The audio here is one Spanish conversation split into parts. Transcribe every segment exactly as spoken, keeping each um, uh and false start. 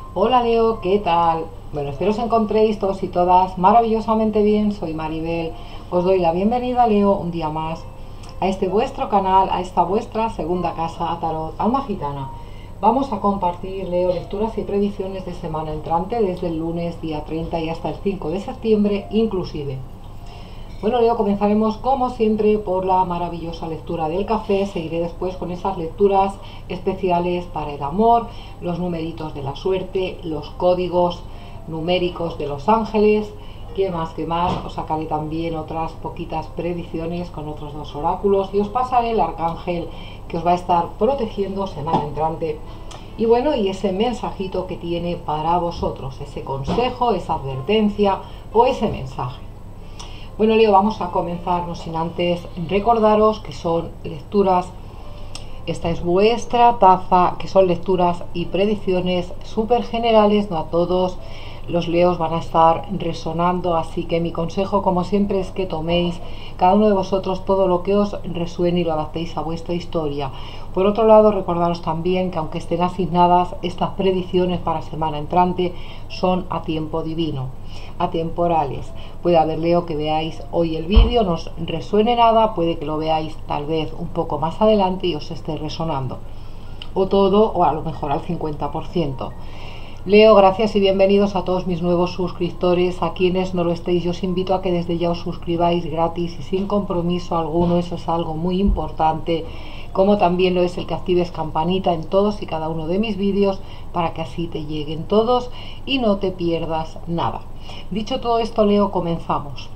Hola Leo, ¿qué tal? Bueno, espero os encontréis todos y todas maravillosamente bien. Soy Maribel. Os doy la bienvenida, Leo, un día más a este vuestro canal, a esta vuestra segunda casa, a Tarot Alma Gitana. Vamos a compartir, Leo, lecturas y predicciones de semana entrante desde el lunes día treinta y hasta el cinco de septiembre inclusive. Bueno, Leo, comenzaremos como siempre por la maravillosa lectura del café. Seguiré después con esas lecturas especiales para el amor, los numeritos de la suerte, los códigos numéricos de los ángeles. ¿Qué más? ¿Qué más? Os sacaré también otras poquitas predicciones con otros dos oráculos y os pasaré el arcángel que os va a estar protegiendo semana entrante. Y bueno, y ese mensajito que tiene para vosotros, ese consejo, esa advertencia o ese mensaje. Bueno, Leo, vamos a comenzar, no sin antes recordaros que son lecturas, esta es vuestra taza, que son lecturas y predicciones súper generales, no a todos los leos van a estar resonando, así que mi consejo, como siempre, es que toméis cada uno de vosotros todo lo que os resuene y lo adaptéis a vuestra historia. Por otro lado, recordaros también que aunque estén asignadas, estas predicciones para semana entrante son a tiempo divino, atemporales. Puede haber, Leo, que veáis hoy el vídeo, no os resuene nada, puede que lo veáis tal vez un poco más adelante y os esté resonando, o todo, o a lo mejor al cincuenta por ciento. Leo, gracias y bienvenidos a todos mis nuevos suscriptores. A quienes no lo estéis, yo os invito a que desde ya os suscribáis gratis y sin compromiso alguno. Eso es algo muy importante, como también lo es el que actives campanita en todos y cada uno de mis vídeos para que así te lleguen todos y no te pierdas nada. Dicho todo esto, Leo, comenzamos.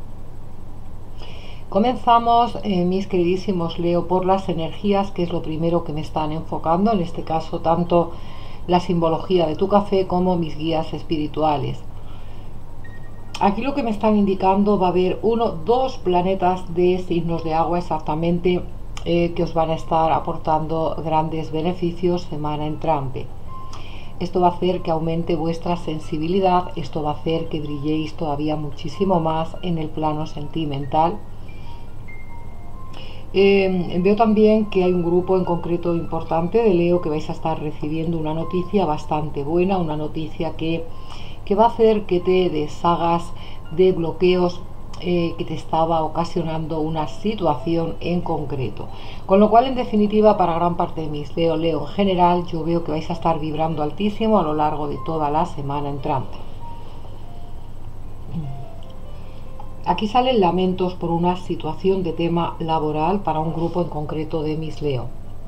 Comenzamos, eh, mis queridísimos Leo, por las energías, que es lo primero que me están enfocando, en este caso tanto la simbología de tu café como mis guías espirituales. Aquí lo que me están indicando, va a haber uno, dos planetas de signos de agua exactamente, eh, que os van a estar aportando grandes beneficios semana entrante. Esto va a hacer que aumente vuestra sensibilidad, esto va a hacer que brilléis todavía muchísimo más en el plano sentimental. Eh, veo también que hay un grupo en concreto importante de Leo que vais a estar recibiendo una noticia bastante buena, una noticia que, que va a hacer que te deshagas de bloqueos eh, que te estaba ocasionando una situación en concreto. Con lo cual, en definitiva, para gran parte de mis Leo, Leo en general, yo veo que vais a estar vibrando altísimo a lo largo de toda la semana entrante. Aquí salen lamentos por una situación de tema laboral para un grupo en concreto de mis Leo.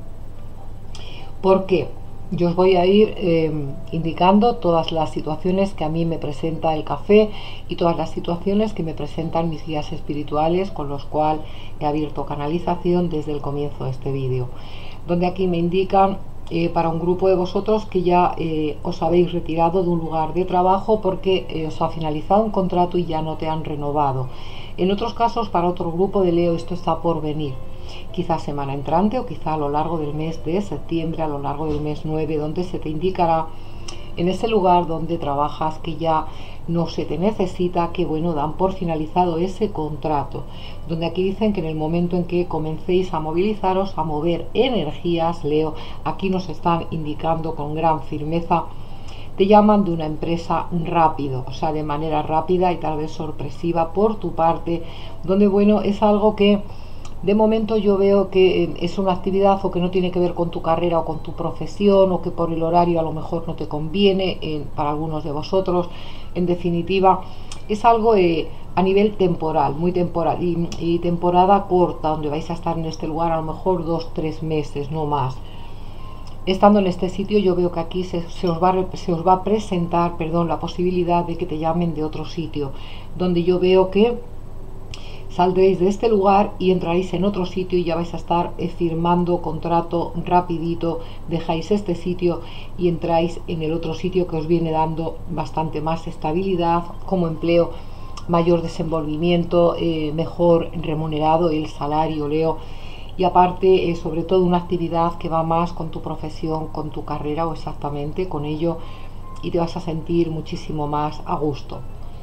¿Por qué? Yo os voy a ir eh, indicando todas las situaciones que a mí me presenta el café y todas las situaciones que me presentan mis guías espirituales, con los cuales he abierto canalización desde el comienzo de este vídeo, donde aquí me indican Eh, para un grupo de vosotros que ya eh, os habéis retirado de un lugar de trabajo porque eh, os ha finalizado un contrato y ya no te han renovado. En otros casos, para otro grupo de Leo, esto está por venir, quizá semana entrante o quizá a lo largo del mes de septiembre, a lo largo del mes nueve, donde se te indicará en ese lugar donde trabajas que ya no se te necesita, que bueno, dan por finalizado ese contrato, donde aquí dicen que en el momento en que comencéis a movilizaros, a mover energías, Leo, aquí nos están indicando con gran firmeza, te llaman de una empresa rápido, o sea, de manera rápida y tal vez sorpresiva por tu parte, donde bueno, es algo que de momento yo veo que es una actividad o que no tiene que ver con tu carrera o con tu profesión, o que por el horario a lo mejor no te conviene eh, para algunos de vosotros. En definitiva, es algo eh, a nivel temporal, muy temporal y, y temporada corta, donde vais a estar en este lugar a lo mejor dos, tres meses, no más. Estando en este sitio, yo veo que aquí se, se, os va, se os va a presentar, perdón, la posibilidad de que te llamen de otro sitio, donde yo veo que saldréis de este lugar y entraréis en otro sitio y ya vais a estar eh, firmando contrato rapidito, dejáis este sitio y entráis en el otro sitio que os viene dando bastante más estabilidad como empleo, mayor desenvolvimiento, eh, mejor remunerado el salario, Leo, y aparte eh, sobre todo una actividad que va más con tu profesión, con tu carrera o exactamente con ello, y te vas a sentir muchísimo más a gusto.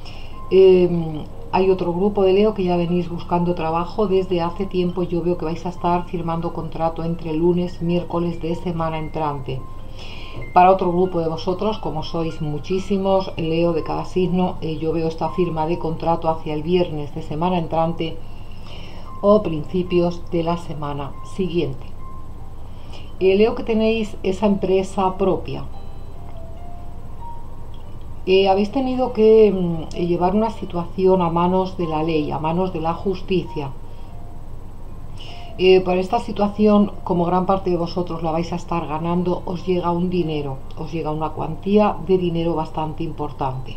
Eh, hay otro grupo de Leo que ya venís buscando trabajo desde hace tiempo. Yo veo que vais a estar firmando contrato entre lunes y miércoles de semana entrante. Para otro grupo de vosotros, como sois muchísimos, Leo, de cada signo, eh, yo veo esta firma de contrato hacia el viernes de semana entrante o principios de la semana siguiente. Eh, Leo, que tenéis esa empresa propia. Eh, habéis tenido que mm, llevar una situación a manos de la ley, a manos de la justicia. Eh, por esta situación, como gran parte de vosotros la vais a estar ganando, os llega un dinero, os llega una cuantía de dinero bastante importante.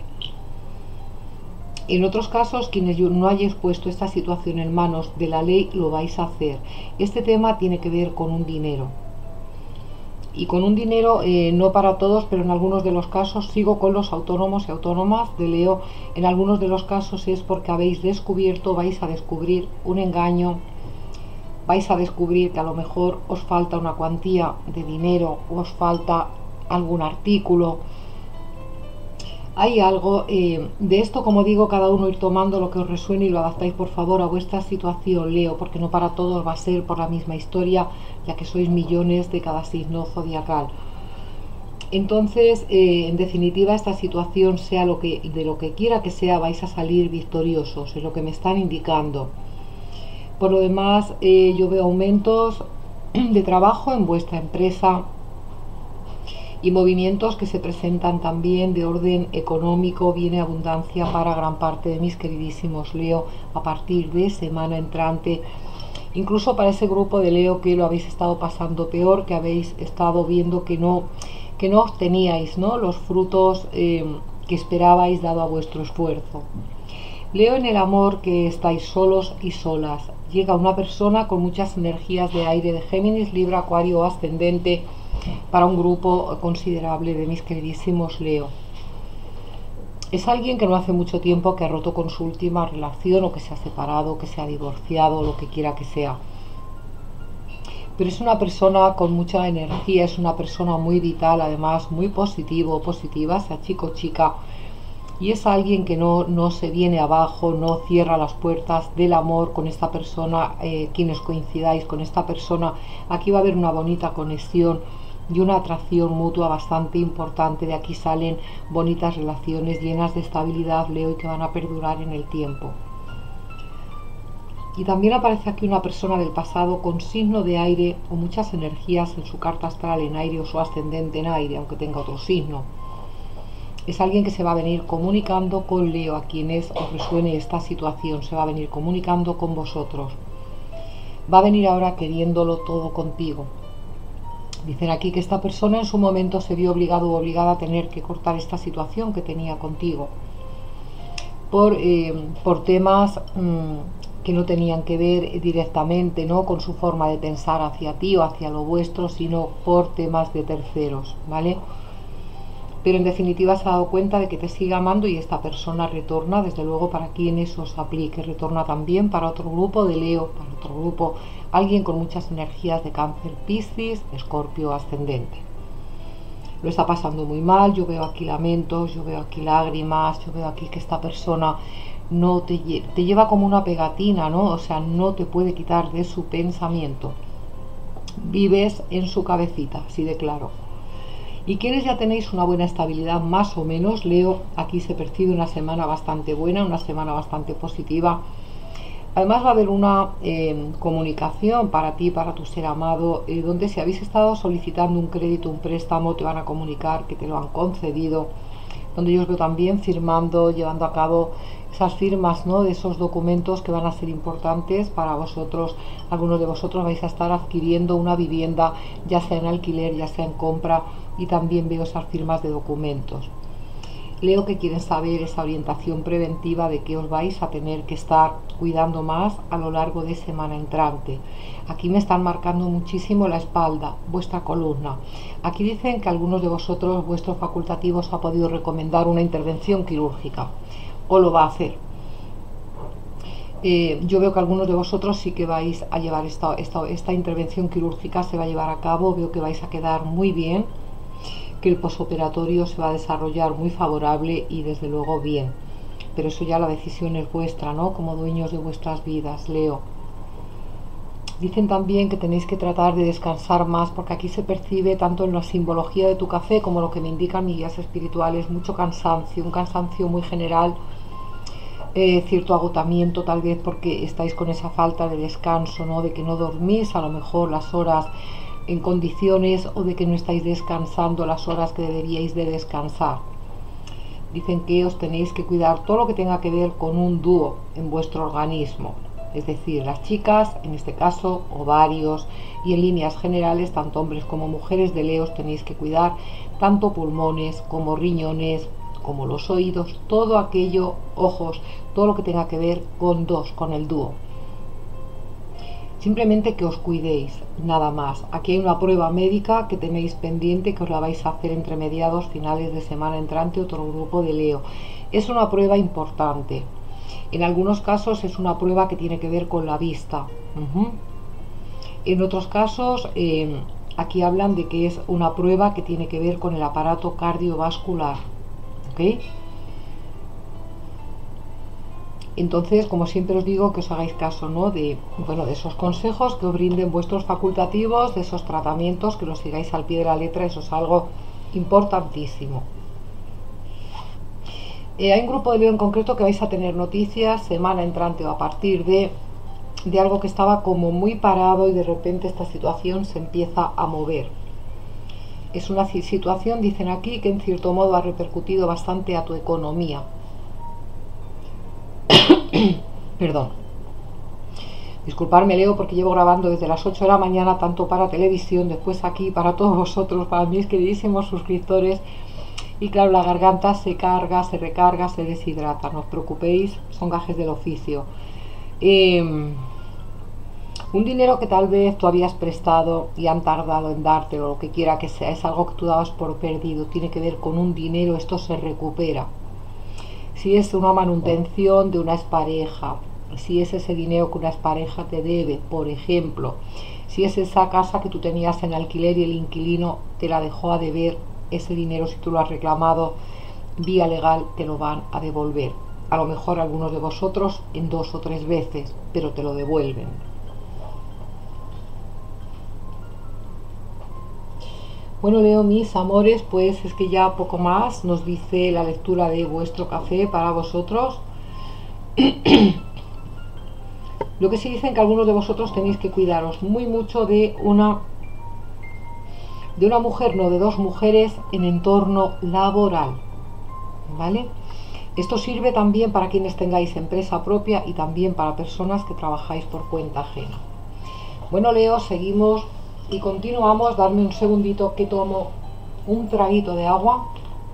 En otros casos, quienes no hayáis puesto esta situación en manos de la ley, lo vais a hacer. Este tema tiene que ver con un dinero. Y con un dinero, eh, no para todos, pero en algunos de los casos, sigo con los autónomos y autónomas de Leo, en algunos de los casos es porque habéis descubierto, vais a descubrir un engaño, vais a descubrir que a lo mejor os falta una cuantía de dinero, o os falta algún artículo. Hay algo eh, de esto, como digo, cada uno ir tomando lo que os resuene y lo adaptáis por favor a vuestra situación, Leo, porque no para todos va a ser por la misma historia, ya que sois millones de cada signo zodiacal. Entonces, eh, en definitiva, esta situación, sea lo que, de lo que quiera que sea, vais a salir victoriosos, es lo que me están indicando. Por lo demás, eh, yo veo aumentos de trabajo en vuestra empresa y movimientos que se presentan también de orden económico. Viene abundancia para gran parte de mis queridísimos Leo a partir de semana entrante. Incluso para ese grupo de Leo que lo habéis estado pasando peor, que habéis estado viendo que no, que no obteníais, ¿no?, los frutos eh, que esperabais dado a vuestro esfuerzo. Leo, en el amor, que estáis solos y solas. Llega una persona con muchas energías de aire, de Géminis, Libra, Acuario o ascendente, para un grupo considerable de mis queridísimos Leo. Es alguien que no hace mucho tiempo que ha roto con su última relación, o que se ha separado, que se ha divorciado, lo que quiera que sea. Pero es una persona con mucha energía, es una persona muy vital, además muy positivo, positiva, sea chico o chica. Y es alguien que no, no se viene abajo, no cierra las puertas del amor con esta persona, eh, quienes coincidáis con esta persona. Aquí va a haber una bonita conexión y una atracción mutua bastante importante. De aquí salen bonitas relaciones llenas de estabilidad, Leo, y que van a perdurar en el tiempo. Y también aparece aquí una persona del pasado con signo de aire o muchas energías en su carta astral en aire, o su ascendente en aire, aunque tenga otro signo. Es alguien que se va a venir comunicando con Leo, a quienes os resuene esta situación, se va a venir comunicando con vosotros. Va a venir ahora queriéndolo todo contigo. Dicen aquí que esta persona en su momento se vio obligado o obligada a tener que cortar esta situación que tenía contigo por, eh, por temas mmm, que no tenían que ver directamente, ¿no?, con su forma de pensar hacia ti o hacia lo vuestro, sino por temas de terceros, ¿vale? Pero en definitiva se ha dado cuenta de que te sigue amando, y esta persona retorna, desde luego, para quienes os aplique. Retorna también para otro grupo de Leo, para otro grupo, alguien con muchas energías de Cáncer, Piscis, Escorpio ascendente. Lo está pasando muy mal, yo veo aquí lamentos, yo veo aquí lágrimas, yo veo aquí que esta persona no te, te lleva como una pegatina, ¿no? O sea, no te puede quitar de su pensamiento. Vives en su cabecita, así de claro. Y quienes ya tenéis una buena estabilidad, más o menos, Leo, aquí se percibe una semana bastante buena, una semana bastante positiva. Además va a haber una eh, comunicación para ti, para tu ser amado, eh, donde si habéis estado solicitando un crédito, un préstamo, te van a comunicar que te lo han concedido, donde yo os veo también firmando, llevando a cabo esas firmas, ¿no?, de esos documentos que van a ser importantes para vosotros. Algunos de vosotros vais a estar adquiriendo una vivienda, ya sea en alquiler, ya sea en compra, y también veo esas firmas de documentos. Leo, que quieren saber esa orientación preventiva de que os vais a tener que estar cuidando más a lo largo de semana entrante. Aquí me están marcando muchísimo la espalda, vuestra columna. Aquí dicen que algunos de vosotros, vuestro facultativo, os ha podido recomendar una intervención quirúrgica, o lo va a hacer. Eh, yo veo que algunos de vosotros sí que vais a llevar esta, esta, esta intervención quirúrgica, se va a llevar a cabo. Veo que vais a quedar muy bien, que el posoperatorio se va a desarrollar muy favorable y desde luego bien, pero eso ya la decisión es vuestra, ¿no?, como dueños de vuestras vidas, Leo. Dicen también que tenéis que tratar de descansar más, porque aquí se percibe tanto en la simbología de tu café como lo que me indican mis guías espirituales, mucho cansancio, un cansancio muy general, eh, cierto agotamiento tal vez porque estáis con esa falta de descanso, ¿no? De que no dormís a lo mejor las horas en condiciones o de que no estáis descansando las horas que deberíais de descansar. Dicen que os tenéis que cuidar todo lo que tenga que ver con un dúo en vuestro organismo. Es decir, las chicas, en este caso, ovarios, y en líneas generales, tanto hombres como mujeres de Leo, tenéis que cuidar tanto pulmones como riñones, como los oídos, todo aquello, ojos, todo lo que tenga que ver con dos, con el dúo. Simplemente que os cuidéis, nada más. Aquí hay una prueba médica que tenéis pendiente, que os la vais a hacer entre mediados, finales de semana entrante, otro grupo de Leo. Es una prueba importante. En algunos casos es una prueba que tiene que ver con la vista. Uh-huh. En otros casos, eh, aquí hablan de que es una prueba que tiene que ver con el aparato cardiovascular. ¿Ok? Entonces, como siempre os digo, que os hagáis caso, ¿no? De, bueno, de esos consejos que os brinden vuestros facultativos, de esos tratamientos, que los sigáis al pie de la letra, eso es algo importantísimo. Eh, hay un grupo de Leo en concreto que vais a tener noticias semana entrante o a partir de, de algo que estaba como muy parado y de repente esta situación se empieza a mover. Es una situación, dicen aquí, que en cierto modo ha repercutido bastante a tu economía. Perdón. Disculparme, Leo, porque llevo grabando desde las ocho de la mañana, tanto para televisión, después aquí, para todos vosotros, para mis queridísimos suscriptores. Y claro, la garganta se carga, se recarga, se deshidrata. No os preocupéis, son gajes del oficio. Eh, un dinero que tal vez tú habías prestado y han tardado en dártelo, lo que quiera que sea, es algo que tú dabas por perdido, tiene que ver con un dinero, esto se recupera. Si es una manutención de una expareja, si es ese dinero que una expareja te debe, por ejemplo, si es esa casa que tú tenías en alquiler y el inquilino te la dejó a deber, ese dinero, si tú lo has reclamado vía legal, te lo van a devolver. A lo mejor algunos de vosotros en dos o tres veces, pero te lo devuelven. Bueno, Leo, mis amores, pues es que ya poco más nos dice la lectura de vuestro café para vosotros. Lo que sí dicen que algunos de vosotros tenéis que cuidaros muy mucho de una de una mujer, no de dos mujeres en entorno laboral, ¿vale? Esto sirve también para quienes tengáis empresa propia y también para personas que trabajáis por cuenta ajena. Bueno, Leo, seguimos y continuamos. Darme un segundito que tomo un traguito de agua.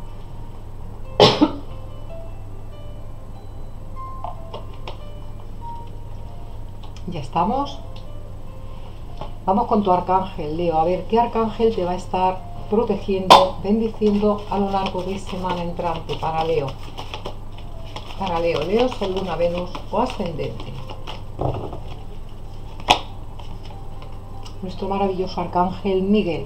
Ya estamos. Vamos con tu arcángel, Leo, a ver qué arcángel te va a estar protegiendo, bendiciendo a lo largo de semana entrante para Leo. Para Leo, Leo, Sol, Luna, Venus o Ascendente. Nuestro maravilloso arcángel Miguel.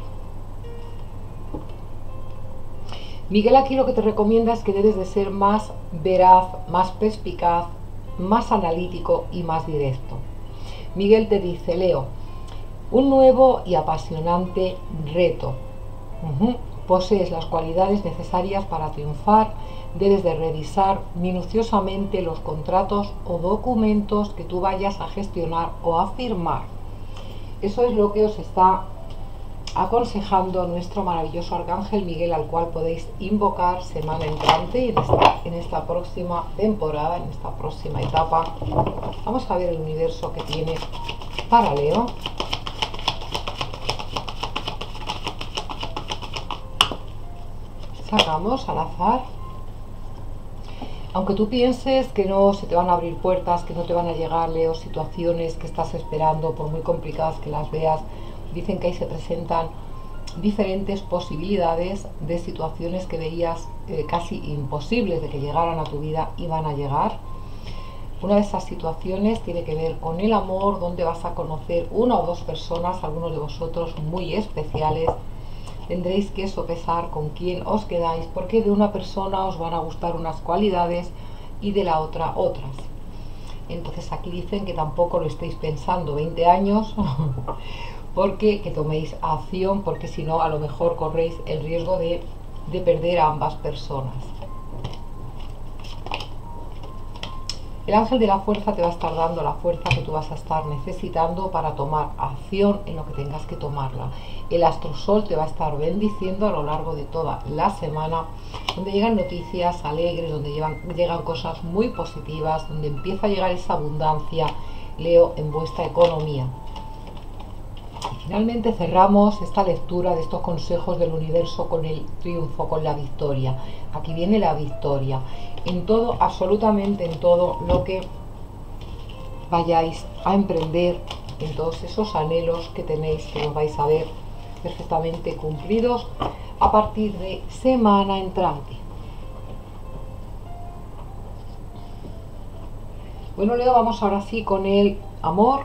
Miguel aquí lo que te recomienda es que debes de ser más veraz, más perspicaz, más analítico y más directo. Miguel te dice, Leo, un nuevo y apasionante reto. Uh-huh. Posees las cualidades necesarias para triunfar. Debes de revisar minuciosamente los contratos o documentos que tú vayas a gestionar o a firmar. Eso es lo que os está aconsejando nuestro maravilloso arcángel Miguel, al cual podéis invocar semana entrante en esta, en esta próxima temporada, en esta próxima etapa. Vamos a ver el universo que tiene para Leo. Sacamos al azar. Aunque tú pienses que no se te van a abrir puertas, que no te van a llegar, Leo, situaciones que estás esperando, por muy complicadas que las veas, dicen que ahí se presentan diferentes posibilidades de situaciones que veías eh, casi imposibles de que llegaran a tu vida y van a llegar. Una de esas situaciones tiene que ver con el amor, donde vas a conocer una o dos personas, algunos de vosotros muy especiales. Tendréis que sopesar con quién os quedáis, porque de una persona os van a gustar unas cualidades y de la otra otras. Entonces aquí dicen que tampoco lo estéis pensando veinte años, porque que toméis acción, porque si no a lo mejor corréis el riesgo de, de perder a ambas personas. El ángel de la fuerza te va a estar dando la fuerza que tú vas a estar necesitando para tomar acción en lo que tengas que tomarla. El astrosol te va a estar bendiciendo a lo largo de toda la semana, donde llegan noticias alegres, donde llegan, llegan cosas muy positivas, donde empieza a llegar esa abundancia, Leo, en vuestra economía. Y finalmente cerramos esta lectura de estos consejos del universo con el triunfo, con la victoria. Aquí viene la victoria. En todo, absolutamente en todo lo que vayáis a emprender, en todos esos anhelos que tenéis, que los vais a ver perfectamente cumplidos a partir de semana entrante. Bueno, Leo, vamos ahora sí con el amor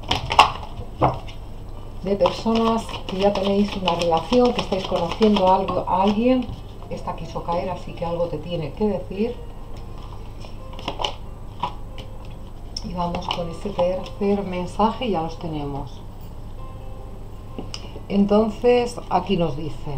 de personas que ya tenéis una relación, que estáis conociendo a, algo, a alguien. Esta quiso caer, así que algo te tiene que decir. Y vamos con ese tercer mensaje, ya los tenemos. Entonces, aquí nos dice,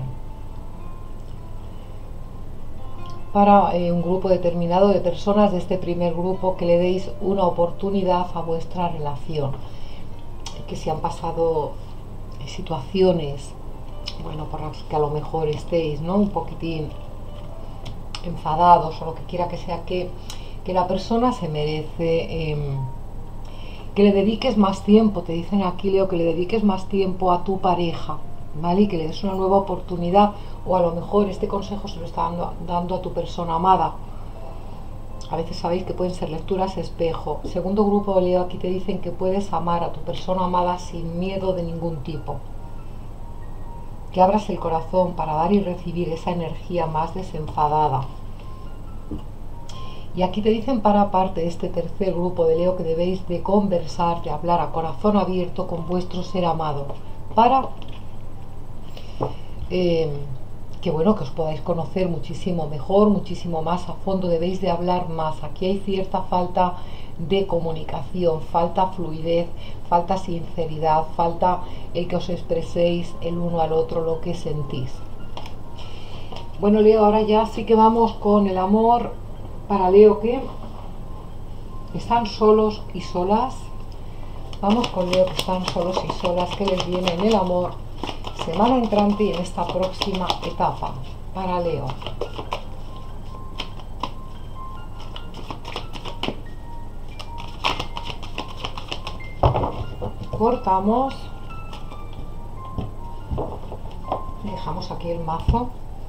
para eh, un grupo determinado de personas de este primer grupo, que le deis una oportunidad a vuestra relación, que si han pasado situaciones, bueno, por las que a lo mejor estéis, ¿no?, un poquitín enfadados o lo que quiera que sea, que, que la persona se merece eh, que le dediques más tiempo. Te dicen aquí, Leo, que le dediques más tiempo a tu pareja, ¿vale? Y que le des una nueva oportunidad, o a lo mejor este consejo se lo está dando, dando a tu persona amada. A veces sabéis que pueden ser lecturas espejo. Segundo grupo, Leo, aquí te dicen que puedes amar a tu persona amada sin miedo de ningún tipo. Que abras el corazón para dar y recibir esa energía más desenfadada. Y aquí te dicen, para parte de este tercer grupo de Leo, que debéis de conversar, de hablar a corazón abierto con vuestro ser amado, para eh, que bueno, que os podáis conocer muchísimo mejor, muchísimo más a fondo. Debéis de hablar más. Aquí hay cierta falta de comunicación, falta fluidez, falta sinceridad, falta el que os expreséis el uno al otro lo que sentís. Bueno, Leo, ahora ya sí que vamos con el amor para Leo, que están solos y solas. Vamos con Leo, que están solos y solas, que les viene en el amor semana entrante y en esta próxima etapa para Leo. Cortamos, dejamos aquí el mazo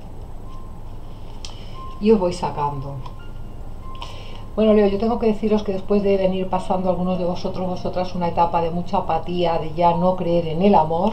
y os voy sacando. Bueno, Leo, yo tengo que deciros que después de venir pasando algunos de vosotros, vosotras, una etapa de mucha apatía, de ya no creer en el amor,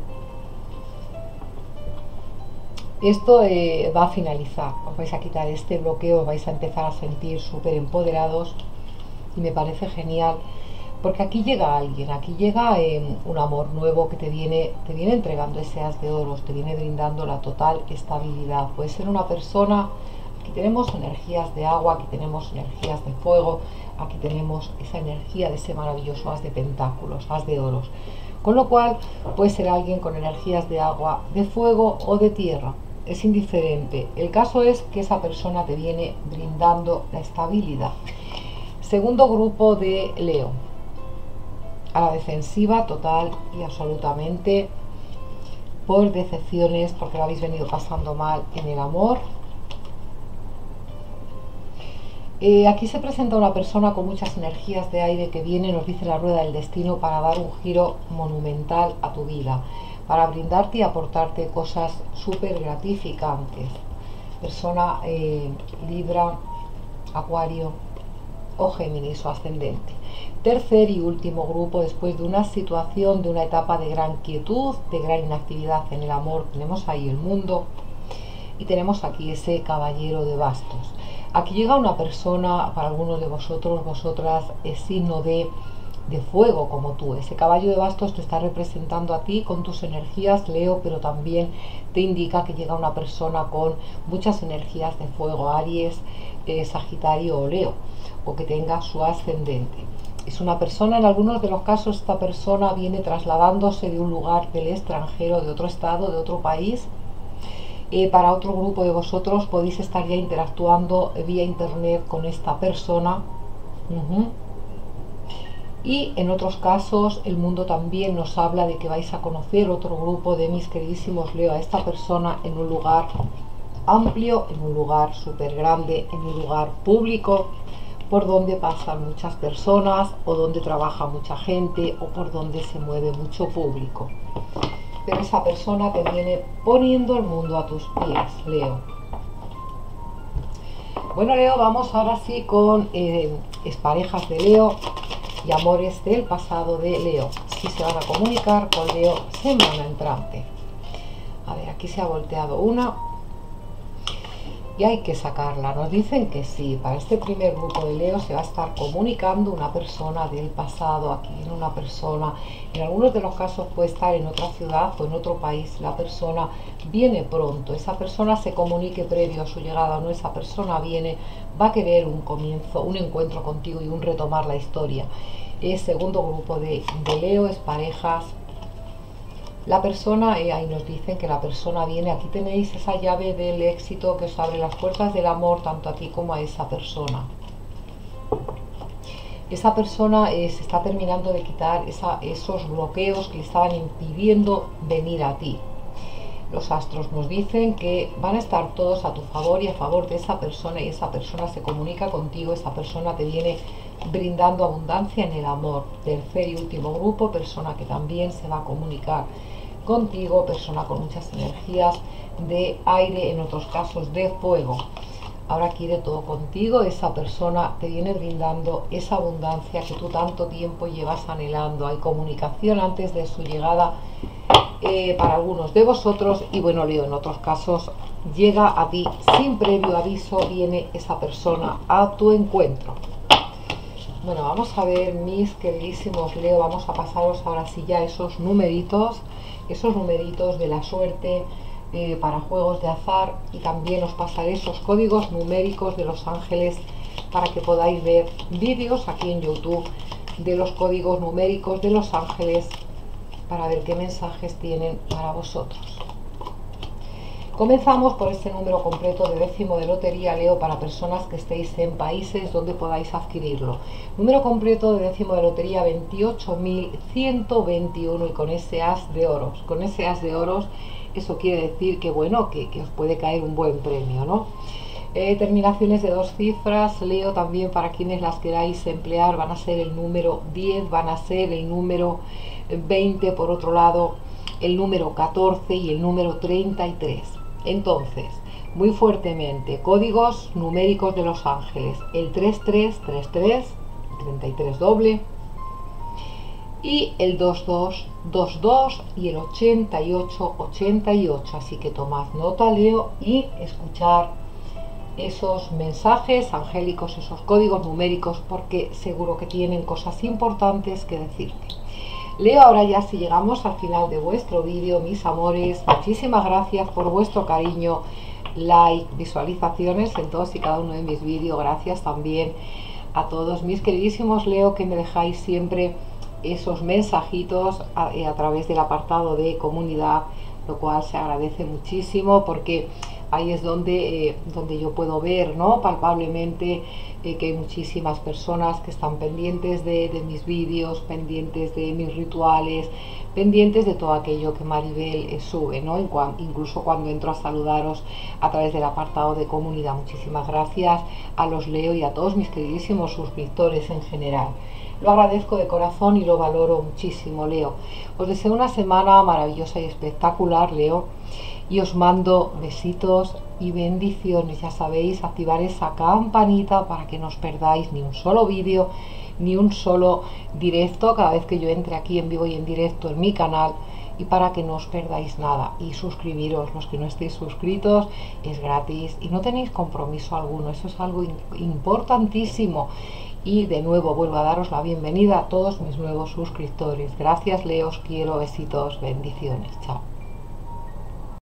esto eh, va a finalizar. Os vais a quitar este bloqueo, os vais a empezar a sentir súper empoderados, y me parece genial, porque aquí llega alguien, aquí llega eh, un amor nuevo que te viene, te viene entregando ese as de oros, te viene brindando la total estabilidad. Puede ser una persona. Aquí tenemos energías de agua, aquí tenemos energías de fuego, aquí tenemos esa energía de ese maravilloso as de pentáculos, as de oros. Con lo cual puede ser alguien con energías de agua, de fuego o de tierra. Es indiferente. El caso es que esa persona te viene brindando la estabilidad. Segundo grupo de Leo. A la defensiva total y absolutamente, por decepciones, porque lo habéis venido pasando mal en el amor. Eh, aquí se presenta una persona con muchas energías de aire que viene, nos dice la rueda del destino, para dar un giro monumental a tu vida, para brindarte y aportarte cosas súper gratificantes. Persona eh, Libra, Acuario o Géminis o ascendente. Tercer y último grupo, después de una situación, de una etapa de gran quietud, de gran inactividad en el amor, tenemos ahí el mundo y tenemos aquí ese caballero de bastos. Aquí llega una persona, para algunos de vosotros, vosotras, es signo de de fuego como tú. Ese caballo de bastos te está representando a ti con tus energías, Leo, pero también te indica que llega una persona con muchas energías de fuego, Aries, eh, Sagitario o Leo, o que tenga su ascendente. Es una persona, en algunos de los casos, esta persona viene trasladándose de un lugar del extranjero, de otro estado, de otro país. Eh, para otro grupo de vosotros podéis estar ya interactuando vía internet con esta persona. Uh-huh. Y en otros casos el mundo también nos habla de que vais a conocer otro grupo de mis queridísimos Leo, a esta persona en un lugar amplio, en un lugar súper grande, en un lugar público, por donde pasan muchas personas o donde trabaja mucha gente o por donde se mueve mucho público. Pero esa persona te viene poniendo el mundo a tus pies, Leo. Bueno, Leo, vamos ahora sí con eh, exparejas de Leo y amores del pasado de Leo. Si se van a comunicar con Leo semana entrante. A ver, aquí se ha volteado una y hay que sacarla. Nos dicen que sí, para este primer grupo de Leo se va a estar comunicando una persona del pasado. Aquí viene una persona, en algunos de los casos puede estar en otra ciudad o en otro país. La persona viene pronto, esa persona se comunique previo a su llegada o no, esa persona viene, va a querer un comienzo, un encuentro contigo y un retomar la historia. El segundo grupo de, de Leo es parejas. La persona, eh, ahí nos dicen que la persona viene, aquí tenéis esa llave del éxito que os abre las puertas del amor tanto a ti como a esa persona. Esa persona eh, se está terminando de quitar esa, esos bloqueos que le estaban impidiendo venir a ti. Los astros nos dicen que van a estar todos a tu favor y a favor de esa persona, y esa persona se comunica contigo, esa persona te viene brindando abundancia en el amor. Tercer y último grupo, persona que también se va a comunicar contigo, persona con muchas energías de aire, en otros casos de fuego. Ahora quiere todo contigo, esa persona te viene brindando esa abundancia que tú tanto tiempo llevas anhelando. Hay comunicación antes de su llegada eh, para algunos de vosotros, y bueno, Leo, en otros casos llega a ti sin previo aviso, viene esa persona a tu encuentro. Bueno, vamos a ver, mis queridísimos Leo, vamos a pasaros ahora sí ya esos numeritos, esos numeritos de la suerte eh, para juegos de azar, y también os pasaré esos códigos numéricos de los ángeles para que podáis ver vídeos aquí en YouTube de los códigos numéricos de los ángeles para ver qué mensajes tienen para vosotros. Comenzamos por este número completo de décimo de lotería, Leo, para personas que estéis en países donde podáis adquirirlo. Número completo de décimo de lotería veintiocho mil ciento veintiuno, y con ese as de oros. Con ese as de oros, eso quiere decir que bueno, que, que os puede caer un buen premio, ¿no? Eh, terminaciones de dos cifras, Leo, también para quienes las queráis emplear, van a ser el número diez, van a ser el número veinte, por otro lado el número catorce y el número treinta y tres. Entonces, muy fuertemente, códigos numéricos de los ángeles, el treinta y tres, treinta y tres, treinta y tres doble, y el veintidós, veintidós y el ochenta y ocho, ochenta y ocho. Así que tomad nota, Leo, y escuchar esos mensajes angélicos, esos códigos numéricos, porque seguro que tienen cosas importantes que decirte. Leo, ahora ya si llegamos al final de vuestro vídeo, mis amores, muchísimas gracias por vuestro cariño, like, visualizaciones en todos y cada uno de mis vídeos. Gracias también a todos mis queridísimos Leo, que me dejáis siempre esos mensajitos a, a través del apartado de comunidad, lo cual se agradece muchísimo, porque ahí es donde, eh, donde yo puedo ver, ¿no?, palpablemente eh, que hay muchísimas personas que están pendientes de, de mis vídeos, pendientes de mis rituales, pendientes de todo aquello que Maribel eh, sube, ¿no? En cuan, incluso cuando entro a saludaros a través del apartado de comunidad. Muchísimas gracias a los Leo y a todos mis queridísimos suscriptores en general. Lo agradezco de corazón y lo valoro muchísimo, Leo. Os deseo una semana maravillosa y espectacular, Leo, y os mando besitos y bendiciones. Ya sabéis, activar esa campanita para que no os perdáis ni un solo vídeo, ni un solo directo cada vez que yo entre aquí en vivo y en directo en mi canal, y para que no os perdáis nada. Y suscribiros, los que no estéis suscritos, es gratis y no tenéis compromiso alguno. Eso es algo importantísimo. Y de nuevo vuelvo a daros la bienvenida a todos mis nuevos suscriptores. Gracias, Leo, os quiero, besitos, bendiciones, chao.